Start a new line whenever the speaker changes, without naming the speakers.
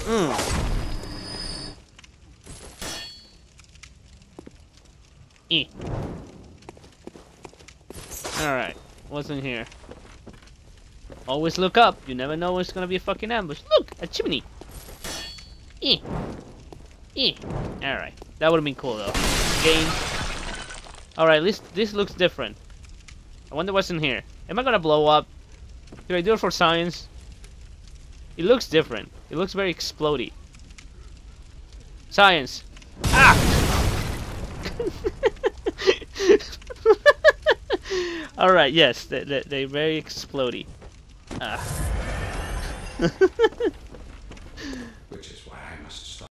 Alright, what's in here? Always look up. You never know when it's gonna be a fucking ambush. Look, a chimney. Alright, that would have been cool though. Game. Alright, at least this looks different. I wonder what's in here. Am I gonna blow up? Did I do it for science? It looks different. It looks very explodey. Science. Ah! Alright, yes, they're very explodey.